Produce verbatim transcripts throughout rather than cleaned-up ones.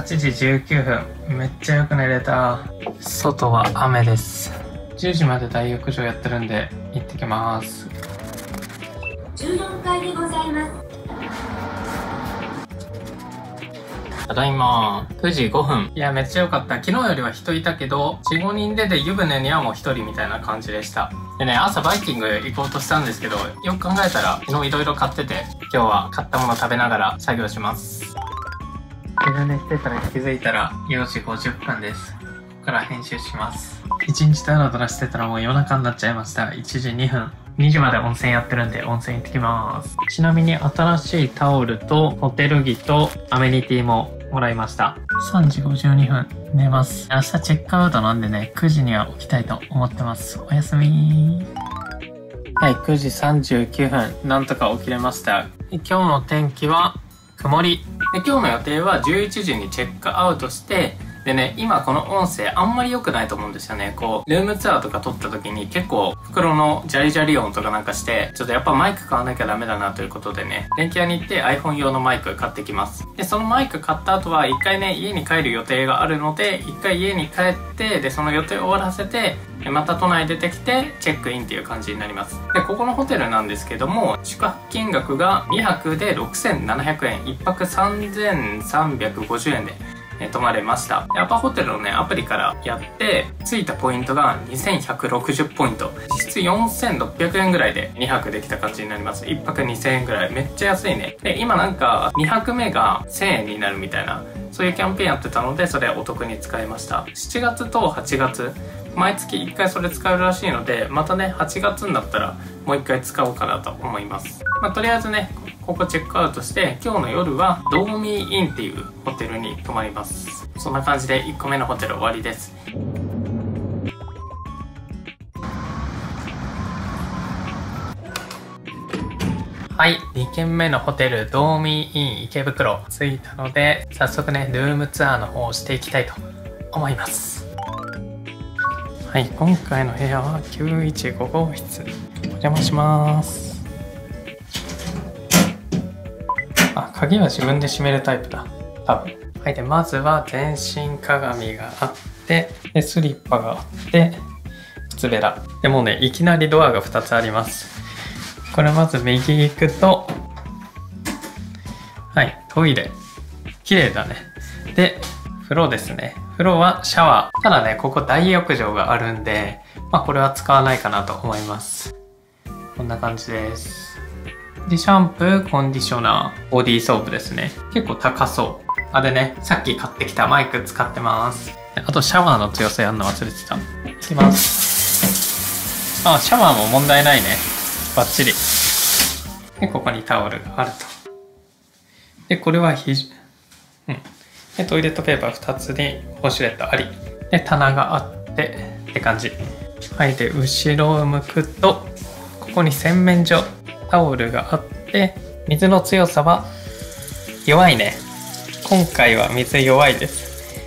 はちじじゅうきゅうふん。めっちゃよく寝れた。外は雨です。じゅうじまで大浴場やってるんで行ってきます。 じゅうよんかいでございます。 ただいまくじごふん。いやめっちゃ良かった。昨日よりは人いたけど よん、ごにんでで湯船にはもうひとりみたいな感じでした。でね、朝バイキング行こうとしたんですけど、よく考えたら昨日いろいろ買ってて、今日は買ったもの食べながら作業します。昼寝してたら気づいたらよじごじゅっぷんです。ここから編集します。いちにちダラダラしてたらもう夜中になっちゃいました。いちじにふん。にじまで温泉やってるんで温泉行ってきます。ちなみに新しいタオルとホテル着とアメニティももらいました。さんじごじゅうにふん寝ます。明日チェックアウトなんでね、くじには起きたいと思ってます。おやすみ。はい、くじさんじゅうきゅうふん。なんとか起きれました。今日の天気は曇り。で、今日の予定はじゅういちじにチェックアウトして、でね、今この音声あんまり良くないと思うんですよね。こう、ルームツアーとか撮った時に結構袋のジャリジャリ音とかなんかして、ちょっとやっぱマイク買わなきゃダメだなということでね、電気屋に行って iPhone 用のマイク買ってきます。で、そのマイク買った後は一回ね、家に帰る予定があるので、一回家に帰って、で、その予定を終わらせて、また都内出てきてチェックインっていう感じになります。で、ここのホテルなんですけども、宿泊金額がにはくでろくせんななひゃくえん、いっぱくさんぜんさんびゃくごじゅうえんで泊まれました。アパホテルのね、アプリからやって、ついたポイントがにせんひゃくろくじゅうポイント。実質よんせんろっぴゃくえんぐらいでにはくできた感じになります。いっぱくにせんえんぐらい。めっちゃ安いね。で、今なんかにはくめがせんえんになるみたいな、そういうキャンペーンやってたので、それお得に使いました。しちがつとはちがつ、毎月いっかいそれ使えるらしいので、またね、はちがつになったらもういっかい使おうかなと思います。まあ、とりあえずね、ここチェックアウトして、今日の夜はドーミーインっていうホテルに泊まります。そんな感じでいっこめのホテル終わりです。はい、にけんめのホテルドーミーイン池袋着いたので、早速ね、ルームツアーの方をしていきたいと思います。はい、今回の部屋はきゅういちごごうしつ。お邪魔します。あ、鍵は自分で閉めるタイプだ。多分。はい、で、まずは全身鏡があって、で、スリッパがあって、靴べら。で、もうね、いきなりドアがふたつあります。これまず右行くと、はい、トイレ。綺麗だね。で、風呂ですね。風呂はシャワー。ただね、ここ大浴場があるんで、まあこれは使わないかなと思います。こんな感じです。で、シャンプー、コンディショナー、ボディーソープですね。結構高そう。あ、でね、さっき買ってきたマイク使ってます。あとシャワーの強さやるの忘れてた。いきます。あ、シャワーも問題ないね。バッチリ。で、ここにタオルがあると。で、これはひじ、うん。で、トイレットペーパーふたつにウォシュレットあり。で、棚があってって感じ。はい、で、後ろを向くと、ここに洗面所、タオルがあって、水の強さは弱いね。今回は水弱いです。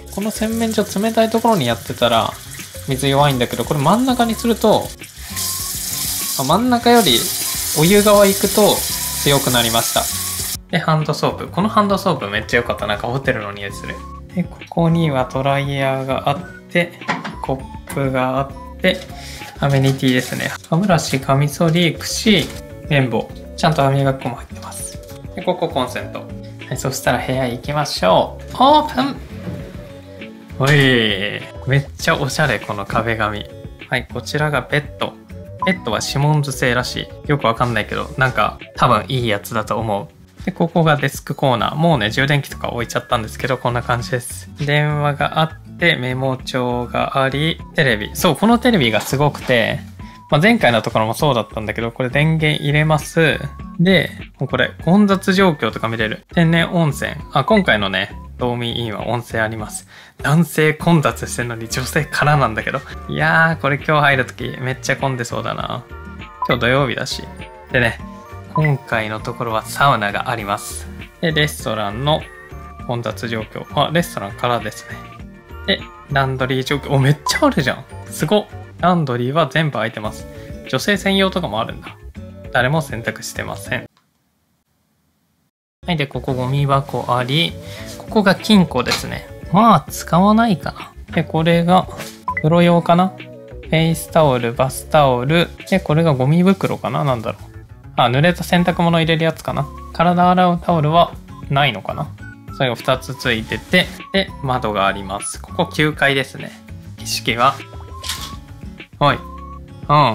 この洗面所冷たいところにやってたら水弱いんだけど、これ真ん中にすると、真ん中よりお湯側行くと強くなりました。で、ハンドソープ。このハンドソープめっちゃ良かった。なんかホテルの匂いする。で、ここにはドライヤーがあって、コップがあって、アメニティですね。歯ブラシ、カミソリ、櫛、綿棒。ちゃんと歯磨き粉も入ってます。で、ここコンセント。はい、そしたら部屋行きましょう。オープン。おい、めっちゃおしゃれ、この壁紙。はい、こちらがベッド。ベッドはシモンズ製らしい。よくわかんないけど、なんか多分いいやつだと思う。で、ここがデスクコーナー。もうね、充電器とか置いちゃったんですけど、こんな感じです。電話があって、メモ帳があり、テレビ。そう、このテレビがすごくて、まあ、前回のところもそうだったんだけど、これ電源入れます。で、これ、混雑状況とか見れる。天然温泉。あ、今回のね、ドーミーインは温泉あります。男性混雑してるのに女性からなんだけど。いやー、これ今日入るときめっちゃ混んでそうだな。今日土曜日だし。でね、今回のところはサウナがあります。で、レストランの混雑状況。あ、レストランからですね。で、ランドリー状況。お、めっちゃあるじゃん。すごっ。ランドリーは全部空いてます。女性専用とかもあるんだ。誰も選択してません。 はい、で、ここゴミ箱あり、ここが金庫ですね。まあ、使わないかな。で、これが風呂用かな。フェイスタオル、バスタオル。で、これがゴミ袋かな。なんだろう。あ、濡れた洗濯物入れるやつかな。体洗うタオルはないのかな。それがふたつついてて、で、窓があります。ここきゅうかいですね。景色は、はい。うん、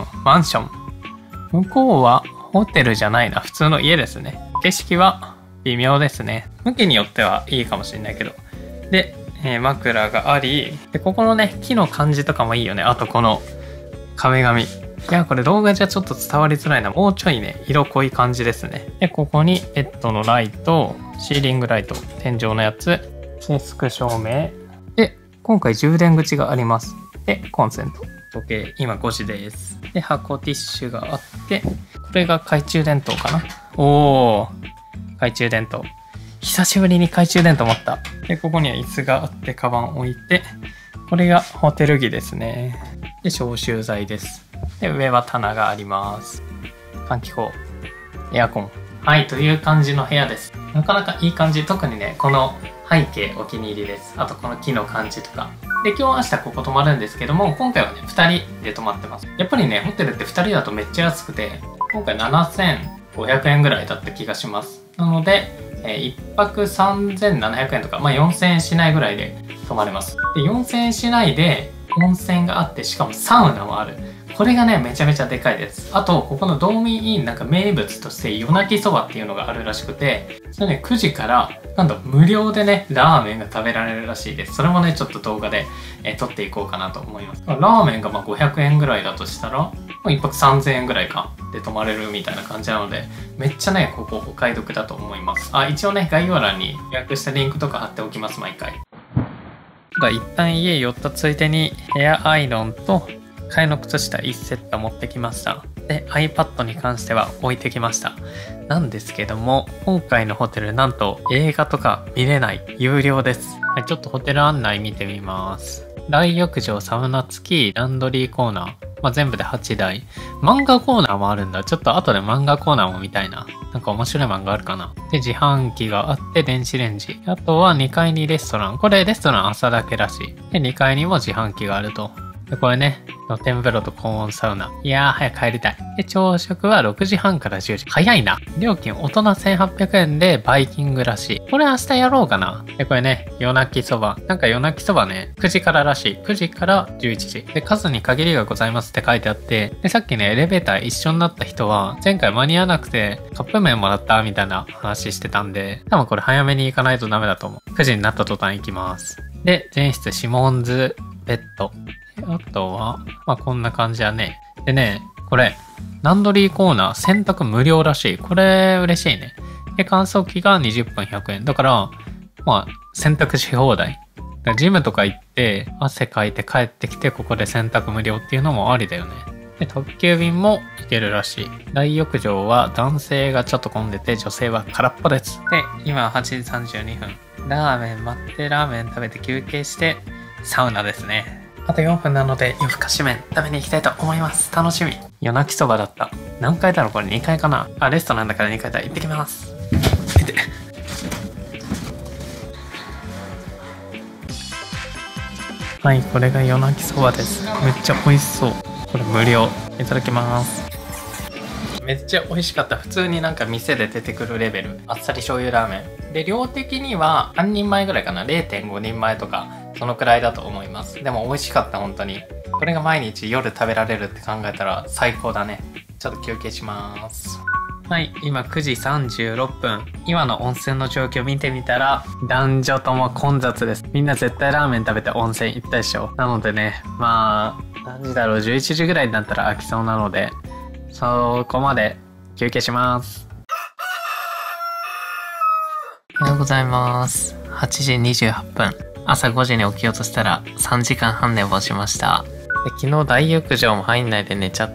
マンション。向こうはホテルじゃないな。普通の家ですね。景色は微妙ですね。向きによってはいいかもしれないけど。で、えー、枕があり、で、ここのね、木の感じとかもいいよね。あとこの壁紙。いや、これ動画じゃちょっと伝わりづらいな。もうちょいね、色濃い感じですね。で、ここにベッドのライト、シーリングライト、天井のやつ、デスク照明。で、今回充電口があります。で、コンセント。時計、今ごじです。で、箱ティッシュがあって、これが懐中電灯かな。おー、懐中電灯。久しぶりに懐中電灯持った。で、ここには椅子があって、カバン置いて、これがホテル着ですね。で、消臭剤です。で、上は棚があります。換気口、エアコン。はい、という感じの部屋です。なかなかいい感じ。特にね、この背景お気に入りです。あとこの木の感じとか。で、今日明日ここ泊まるんですけども、今回はね、ふたりで泊まってます。やっぱりね、ホテルってふたりだとめっちゃ安くて、今回ななせんごひゃくえんぐらいだった気がします。なので、えー、いっぱくさんぜんななひゃくえんとか、まあよんせんえんしないぐらいで泊まれます。で、よんせんえんしないで温泉があって、しかもサウナもある。これがね、めちゃめちゃでかいです。あと、ここのドーミーインなんか名物として夜泣きそばっていうのがあるらしくて、それね、くじから、なんと無料でね、ラーメンが食べられるらしいです。それもね、ちょっと動画で、えー、撮っていこうかなと思います。ラーメンがまあごひゃくえんぐらいだとしたら、まあ、いっぱくさんぜんえんぐらいかで泊まれるみたいな感じなので、めっちゃね、ここお買い得だと思います。あ、一応ね、概要欄に予約したリンクとか貼っておきます、毎回。一旦家寄ったついでにヘアアイロンと替えの靴下いちセット持ってきました。で、iPad に関しては置いてきました。なんですけども、今回のホテルなんと映画とか見れない有料です。はい、ちょっとホテル案内見てみます。大浴場、サウナ付き、ランドリーコーナー。まあ、全部ではちだい。漫画コーナーもあるんだ。ちょっと後で漫画コーナーも見たいな。なんか面白い漫画あるかな。で、自販機があって、電子レンジ。あとはにかいにレストラン。これレストラン朝だけらしい。で、にかいにも自販機があると。で、これね、露天風呂と高温サウナ。いやー、早く帰りたい。で、朝食はろくじはんからじゅうじ。早いな。料金大人せんはっぴゃくえんでバイキングらしい。これ明日やろうかな。で、これね、夜泣きそば。なんか夜泣きそばね、くじかららしい。くじからじゅういちじ。で、数に限りがございますって書いてあって、で、さっきね、エレベーター一緒になった人は、前回間に合わなくてカップ麺もらったみたいな話してたんで、多分これ早めに行かないとダメだと思う。くじになった途端行きます。で、前室シモンズベッド。あとは、まあこんな感じだね。でね、これ、ランドリーコーナー洗濯無料らしい。これ嬉しいね。で、乾燥機がにじゅっぷんひゃくえん。だから、まあ、洗濯し放題。だからジムとか行って、汗かいて帰ってきて、ここで洗濯無料っていうのもありだよね。で、特急便も行けるらしい。大浴場は男性がちょっと混んでて、女性は空っぽです。で、今はちじさんじゅうにふん。ラーメン待って、ラーメン食べて休憩して、サウナですね。あとよんぷんなので夜更かし麺食べに行きたいと思います。楽しみ。夜泣きそばだった。何階だろうこれにかいかな。あ、レストランだからにかいだ。行ってきます。はい、これが夜泣きそばです。めっちゃ美味しそう。これ無料。いただきます。めっちゃ美味しかった。普通になんか店で出てくるレベル。あっさり醤油ラーメン。で、量的にはさんにんまえぐらいかな。れいてんごにんまえとか。そのくらいだと思います。でも美味しかった、本当に。これが毎日夜食べられるって考えたら最高だね。ちょっと休憩します。はい、今くじさんじゅうろっぷん。今の温泉の状況見てみたら、男女とも混雑です。みんな絶対ラーメン食べて温泉行ったでしょ。なのでね、まあ、何時だろう、じゅういちじぐらいになったら飽きそうなので、そこまで休憩します。おはようございます。はちじにじゅうはっぷん。朝ごじに起きようとしたらさんじかんはん寝坊しました。で、昨日大浴場も入んないで寝ちゃって、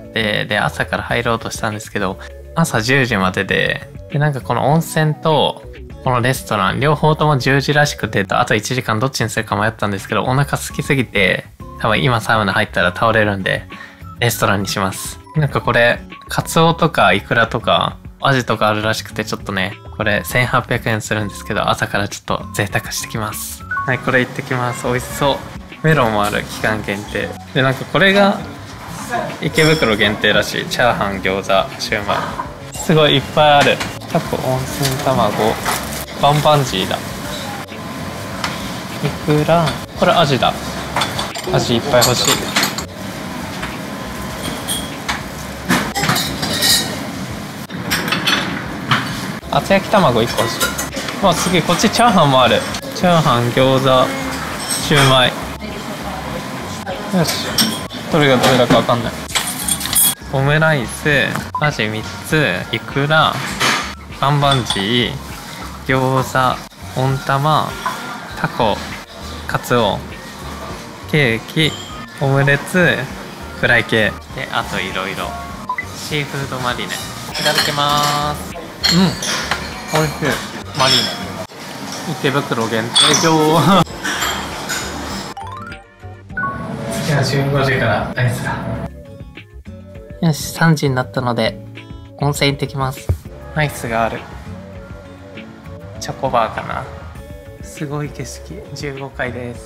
で、朝から入ろうとしたんですけど、朝じゅうじまでで、で、なんかこの温泉と、このレストラン、両方ともじゅうじらしくて、あといちじかんどっちにするか迷ったんですけど、お腹空きすぎて、多分今サウナ入ったら倒れるんで、レストランにします。なんかこれ、カツオとかイクラとか、 アジとかあるらしくて、ちょっとねこれせんはっぴゃくえんするんですけど、朝からちょっと贅沢してきます。はい、これ行ってきます。美味しそう。メロンもある、期間限定で。なんかこれが池袋限定らしい。チャーハン、餃子、シューマイ、すごいいっぱいある。タコ、温泉卵、バンバンジーだ。いくら、これアジだ。アジいっぱい欲しい。厚焼き卵いっこ欲しい。わ、すげえ、こっちチャーハンもある。チャーハン、餃子、シューマイ。よし、どれがどれだかわかんない。オムライス、アジみっつ、いくら、バンバンジー、餃子、温玉、タコ、カツオ、ケーキ、オムレツ、フライ系で、あといろいろシーフードマリネ。いただきます。うん、おいしい。マリネ池袋限定上次はじゅうごじからアイスだ。よし、さんじになったので温泉行ってきます。アイスがある。チョコバーかな。すごい景色。じゅうごかいです。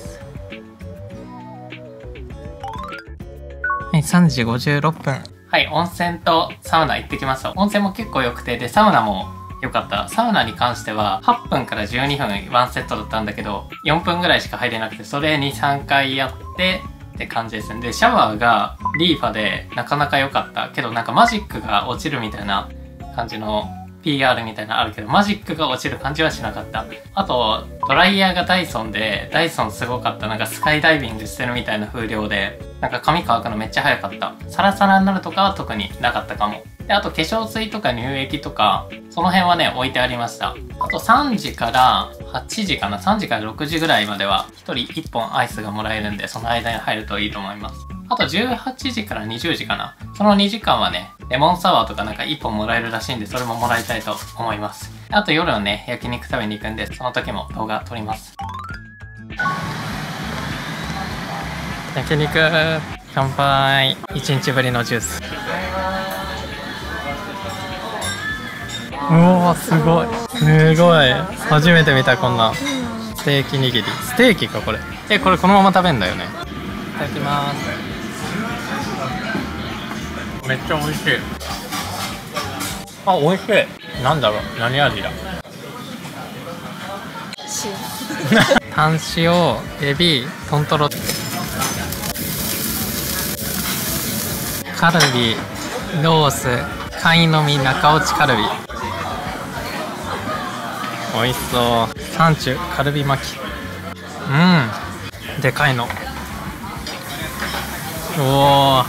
はい、さんじごじゅうろっぷん。はい、温泉とサウナ行ってきました。温泉も結構良くて、でサウナも良かった。サウナに関してははっぷんからじゅうにふんワンセットだったんだけど、よんぷんぐらいしか入れなくて、それにさんかいやってって感じですね。でシャワーがリーファでなかなか良かったけど、なんかマジックが落ちるみたいな感じの ピーアール みたいなのあるけど、マジックが落ちる感じはしなかった。あとドライヤーがダイソンで、ダイソンすごかった。なんかスカイダイビングしてるみたいな風量で、なんか髪乾くのめっちゃ早かった。サラサラになるとかは特になかったかも。であと化粧水とか乳液とかその辺はね置いてありました。あとさんじからはちじかな、さんじからろくじぐらいまではひとりいっぽんアイスがもらえるんで、その間に入るといいと思います。あとじゅうはちじからにじゅうじかな、そのにじかんはねレモンサワーとかなんかいっぽんもらえるらしいんで、それももらいたいと思います。あと夜はね焼肉食べに行くんで、その時も動画撮ります。焼肉乾杯。いちにちぶりのジュース。うおー、すごいすごい、初めて見たこんなステーキ握り。ステーキかこれ。え、これこのまま食べんだよね。いただきます。めっちゃ美味しい。あ、美味しい。なんだろう、何味だ。タン塩、エビ、トントロ、カルビ、ロース、貝の実、中落ちカルビ。美味しそう。サンチュカルビ巻き。うん、でかいの。おお、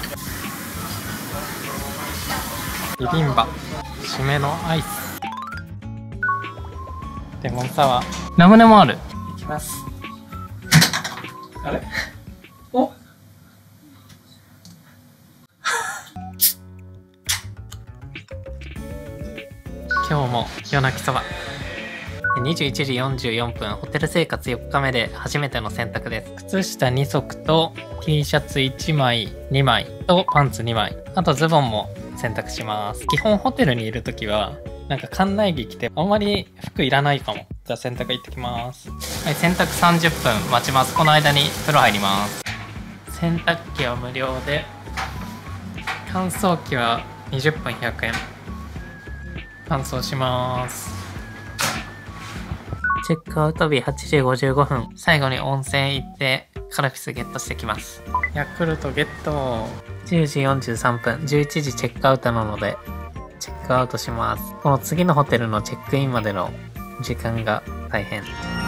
ビビンバ、締めのアイス、レモンサワー、ラムネもある。いきます。あれ、お今日も夜泣きそば。にじゅういちじよんじゅうよんぷん、ホテル生活よっかめで初めての洗濯です。靴下にそくと T シャツいちまい、にまいとパンツにまい、あとズボンも洗濯します。基本ホテルにいるときはなんか館内着着てあんまり服いらないかも。じゃあ洗濯行ってきます。はい、洗濯さんじゅっぷん待ちます。この間に風呂入ります。洗濯機は無料で、乾燥機はにじゅっぷんひゃくえん。乾燥します。チェックアウト日はちじごじゅうごふん。最後に温泉行ってカルピスゲットしてきます。ヤクルトゲット。じゅうじよんじゅうさんぷん、じゅういちじチェックアウトなのでチェックアウトします。この次のホテルのチェックインまでの時間が大変。